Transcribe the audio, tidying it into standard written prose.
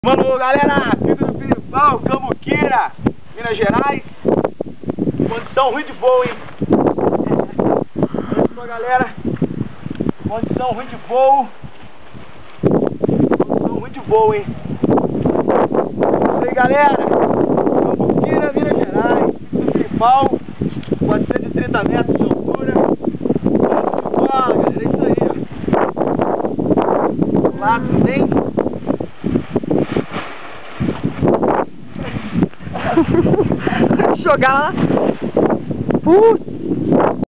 Mano, galera, Pico do Piripau, Cambuquira, Minas Gerais. Condição ruim de voo, hein? Olha só, galera. Condição ruim de voo. Condição ruim de voo, hein? Isso aí, galera. Cambuquira, Minas Gerais. Pico do Piripau, 430 metros de altura. Bola, galera, é isso aí, ó. Lá também. Jogar lá. Putz.